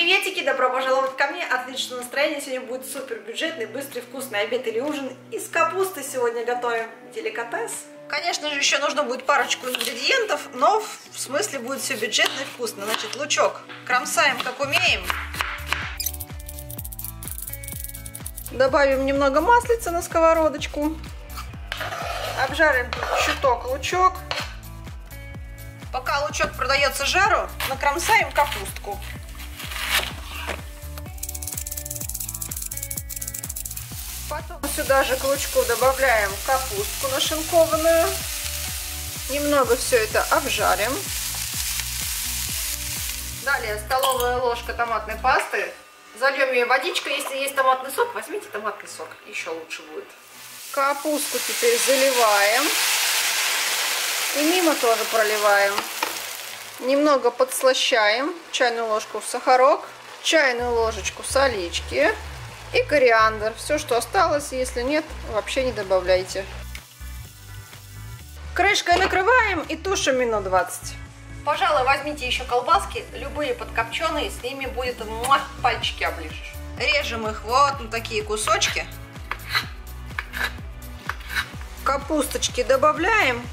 Приветики, добро пожаловать ко мне. Отличное настроение. Сегодня будет супер бюджетный, быстрый, вкусный обед или ужин. Из капусты сегодня готовим деликатес. Конечно же, еще нужно будет парочку ингредиентов, но в смысле будет все бюджетно и вкусно. Значит, лучок кромсаем как умеем. Добавим немного маслица на сковородочку. Обжарим чуток лучок. Пока лучок продается жару, накромсаем капустку. Потом сюда же к лучку добавляем капустку нашинкованную. Немного все это обжарим. Далее столовая ложка томатной пасты. Зальем ее водичкой. Если есть томатный сок, возьмите томатный сок. Еще лучше будет. Капусту теперь заливаем. И мимо тоже проливаем. Немного подслащаем. Чайную ложку сахарок. Чайную ложечку солички. И кориандр. Все, что осталось. Если нет, вообще не добавляйте. Крышкой накрываем и тушим минут 20. Пожалуй, возьмите еще колбаски. Любые подкопченые. С ними будет пальчики оближешь. Режем их вот на такие кусочки. Капусточки добавляем.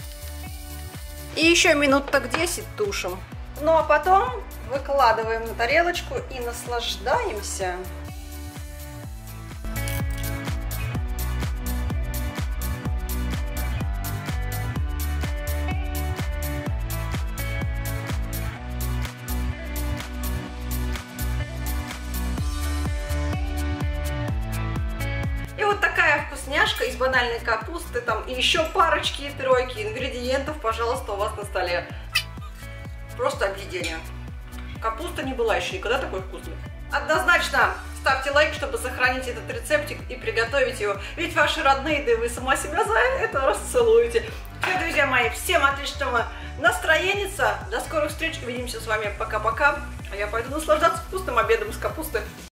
И еще минут так 10 тушим. Ну а потом выкладываем на тарелочку и наслаждаемся. И вот такая вкусняшка из банальной капусты, там и еще парочки, тройки ингредиентов, пожалуйста, у вас на столе. Просто объедение. Капуста не была еще никогда такой вкусной. Однозначно ставьте лайк, чтобы сохранить этот рецептик и приготовить его. Ведь ваши родные, да и вы сама себя за это расцелуете. Все, друзья мои, всем отличного настроения. До скорых встреч. Увидимся с вами. Пока-пока. А я пойду наслаждаться вкусным обедом из капусты.